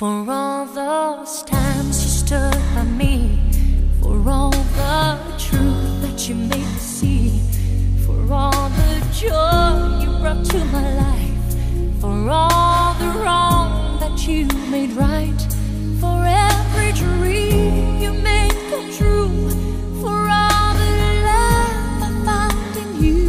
For all those times you stood by me, for all the truth that you made me see, for all the joy you brought to my life, for all the wrong that you made right, for every dream you made come true, for all the love I found in you.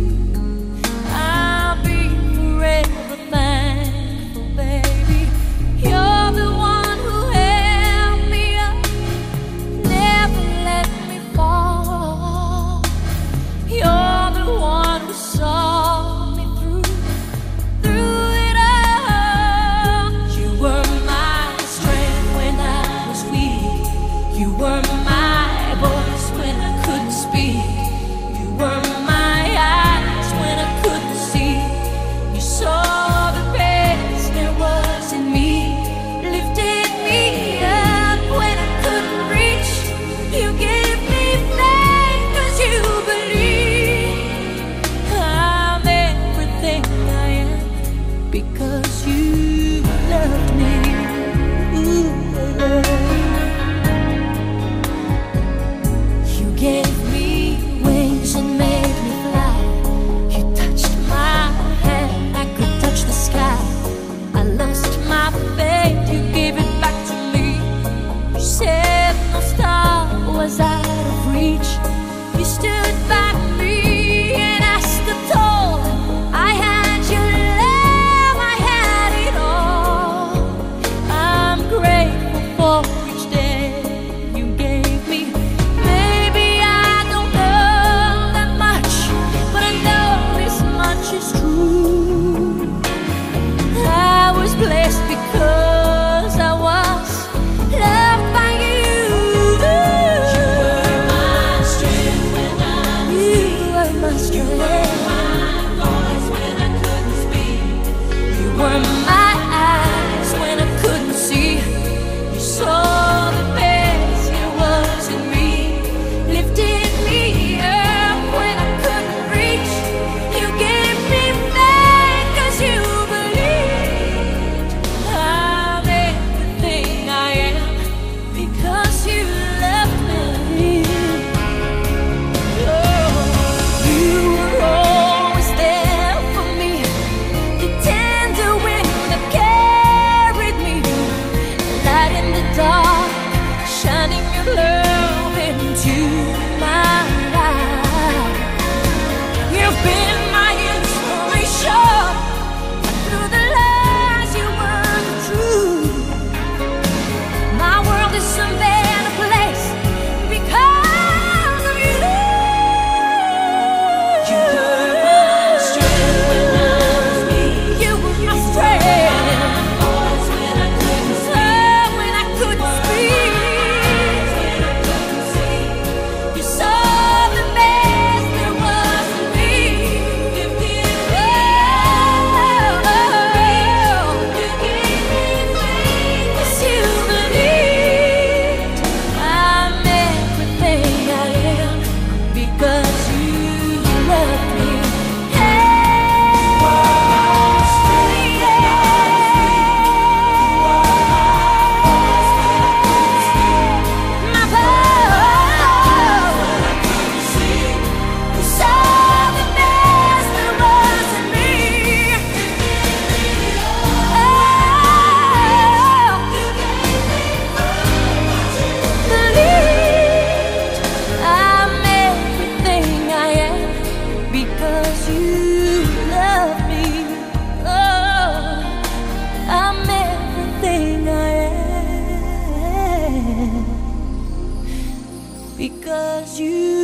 I'll be forever thankful, baby. You're the one who held me up, never let me fall. You're the one who saw me through it all. You were my strength when I was weak. You were my voice when I couldn't speak. You were my eyes when I couldn't see. You saw the best there was in me, lifted me up when I couldn't reach. You gave me faith 'cause you believe I'm everything I am because you loved me. Ooh, you gave me wings and made me fly. You touched my hand, I could touch the sky. I lost my faith, you gave it back to me. You said no star was out of reach. You stood by me and I stood tall. I had your love, I had it all. I'm grateful for each day you gave me. Maybe I don't know that much, but I know this much is true. I was blessed because I was loved by you. You were my strength when I was weak. You were my strength. You were my voice when I couldn't speak. You were my eyes when I couldn't see. You saw the best there was in me, lifted me up when I couldn't reach. You gave me faith 'cause you believed I'm everything I am because you loved me. Oh, you were always there for me, the tender wind that carried me, light in the dark, shining your love into my life. You've been my inspiration. Through the lies you were the truth. My world is a better place because of you. You were my strength when I was weak. You were my strength. Voice when I couldn't speak. When I couldn't speak. When I couldn't see. You saw the best there was in me. You gave me faith 'cause you believed I'm everything I am because you loved me. My power. You saw the best there was in me. Believed I'm everything I am because you love me. Oh, I'm everything I am because you